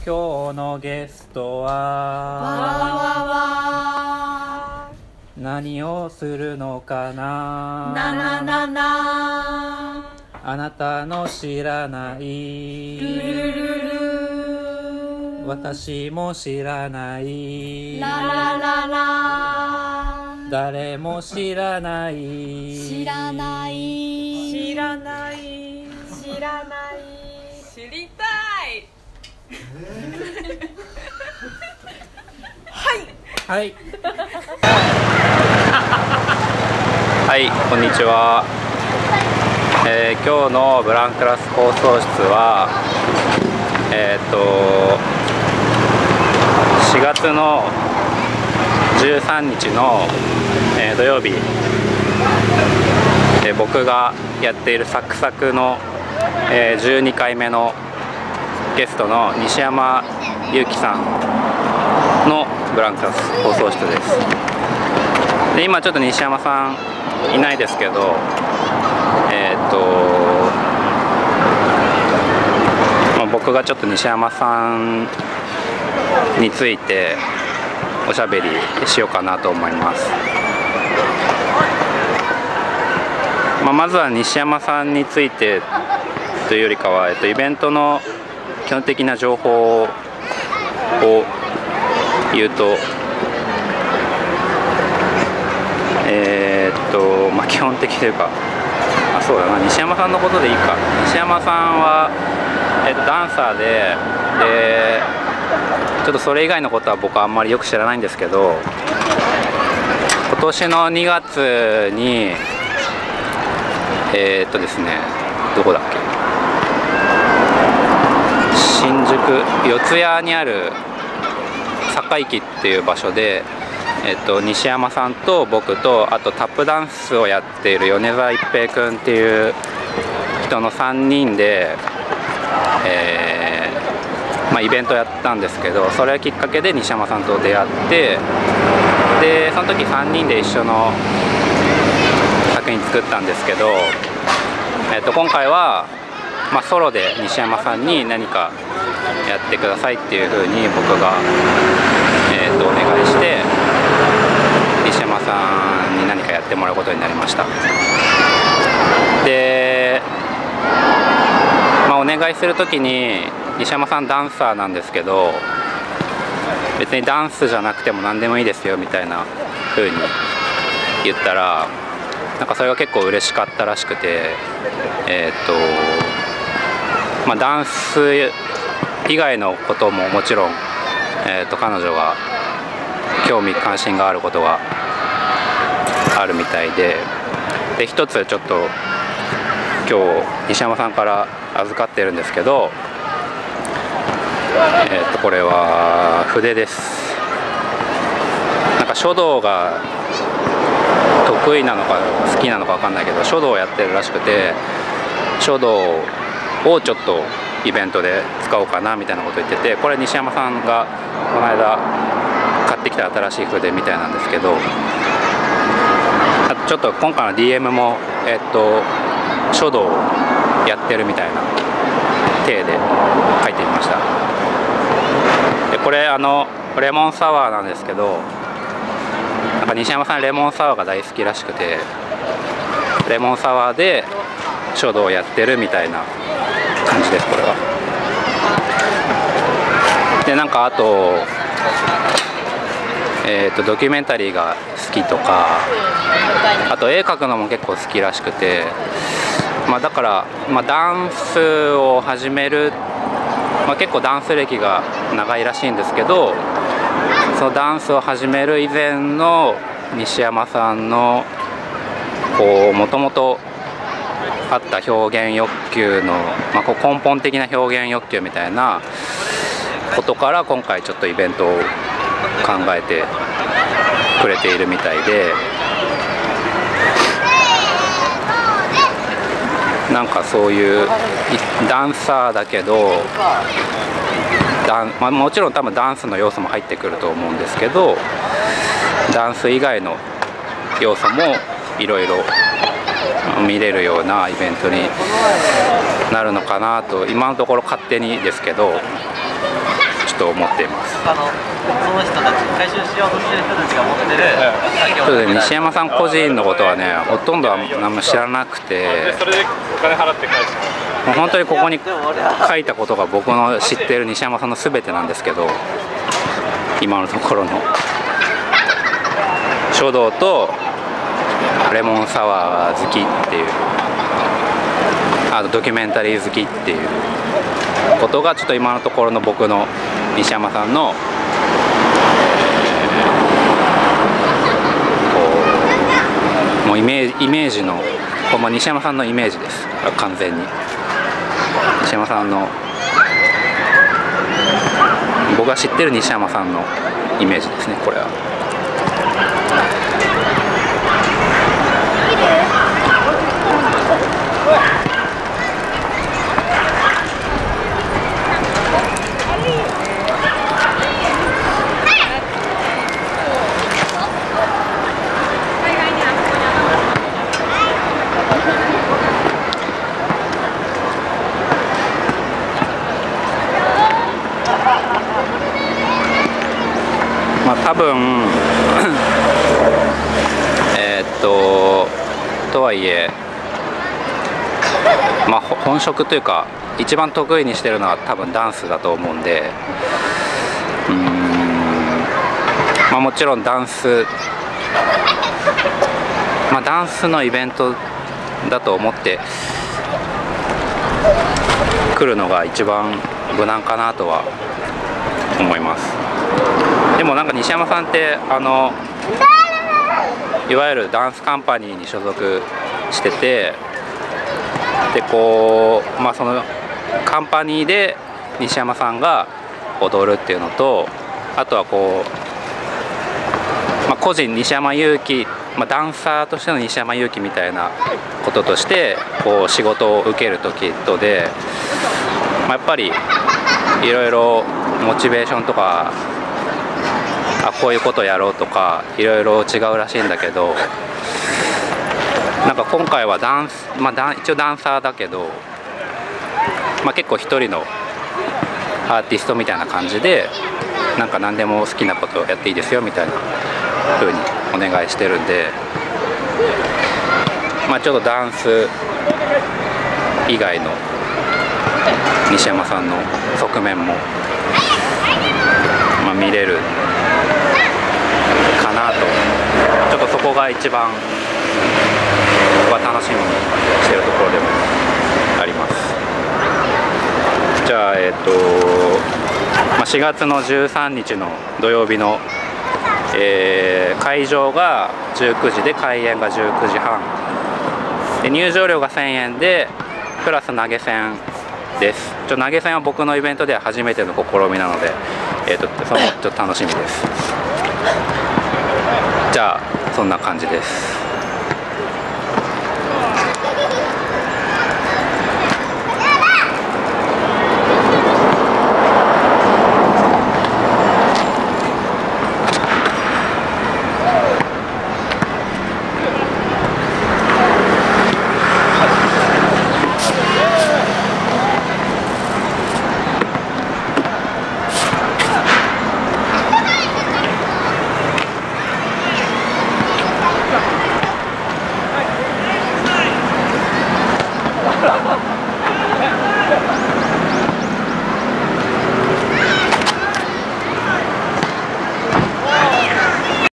今日のゲストわわはわ何をするのかな。 ななななあなたの知らないルルルル私も知らないララララ誰も知らない知らない知らない知らない知りたいはいはい、こんにちは。今日のブランクラス放送室は4月の13日の、土曜日、僕がやっているサクサクの、12回目のゲストの西山裕樹さんのブランクラス放送室です。で、今ちょっと西山さんいないですけど、僕がちょっと西山さんについておしゃべりしようかなと思います。まずは西山さんについてというよりかは、イベントの基本的な情報を言うと、基本的というか、そうだな、西山さんのことでいいか。西山さんは、ダンサーで、ちょっとそれ以外のことは僕はあんまりよく知らないんですけど、今年の2月にですね、どこだっけ、新宿四谷にある坂池っていう場所で、西山さんと僕と、あとタップダンスをやっている米澤一平君っていう人の3人で、イベントやったんですけど、それがきっかけで西山さんと出会って、でその時3人で一緒の作品作ったんですけど、今回は、ソロで西山さんに何かやってくださいっていうふうに僕が、お願いして、西山さんに何かやってもらうことになりました。で、お願いするときに西山さんダンサーなんですけど、別にダンスじゃなくても何でもいいですよみたいな風に言ったら、なんかそれが結構嬉しかったらしくて、ダンス以外のことももちろん、彼女が興味関心があることがあるみたいで、一つちょっと今日西山さんから預かってるんですけど、これは筆です。なんか書道が得意なのか好きなのか分かんないけど、書道をやってるらしくて、書道をちょっとイベントで使おうかなみたいなこと言ってて、これ西山さんがこの間買ってきた新しい筆みたいなんですけど、あとちょっと今回の DM も書道をやってるみたいな体で書いてみました。でこれレモンサワーなんですけど、なんか西山さんレモンサワーが大好きらしくて、レモンサワーで書道をやってるみたいな感じです、これは。でなんかあとドキュメンタリーが好きとか、あと絵描くのも結構好きらしくて、だから、ダンスを始める、結構ダンス歴が長いらしいんですけど、そのダンスを始める以前の西山さんのもともとあった表現欲求の、根本的な表現欲求みたいなことから今回ちょっとイベントを考えてくれているみたいで、なんかそういうダンサーだけどもちろん多分ダンスの要素も入ってくると思うんですけど、ダンス以外の要素もいろいろ見れるようなイベントになるのかなと、今のところ勝手にですけどと思っています。 その人たち回収しようとしてる人たちが持ってる、 それで西山さん個人のことはねほとんどは何も知らなくて、 それでお金払って返してもう本当にここに書いたことが僕の知っている西山さんの全てなんですけど、今のところの書道とレモンサワー好きっていう、あとドキュメンタリー好きっていうことがちょっと今のところの僕の西山さんのもうイメージのもう西山さんのイメージです。完全に西山さんの僕が知ってる西山さんのイメージですね、これは。まあ多分とはいえ、まあ本職というか一番得意にしてるのは多分ダンスだと思うんで、まあもちろんダンスのイベントだと思って来るのが一番無難かなとは思います。でもなんか西山さんっていわゆるダンスカンパニーに所属してて、でこうまあそのカンパニーで西山さんが踊るっていうのと、あとはこう、まあ、個人西山雄貴、まあ、ダンサーとしての西山雄貴みたいなこととしてこう仕事を受ける時とで、まあ、やっぱりいろいろモチベーションとかこういうことやろうとかいろいろ違うらしいんだけど、なんか今回はダンス、まあ、一応ダンサーだけど、まあ、結構一人のアーティストみたいな感じでなんか何でも好きなことをやっていいですよみたいな風にお願いしてるんで、まあ、ちょっとダンス以外の西山さんの側面も、まあ、見れるかなと、ちょっとそこが一番僕は楽しみにしているところでもあります。じゃあまあ、4月の13日の土曜日の、会場が19時で開演が19時半で、入場料が1000円でプラス投げ銭です。投げ銭は僕のイベントでは初めての試みなので、そのちょっと楽しみです。じゃあそんな感じです。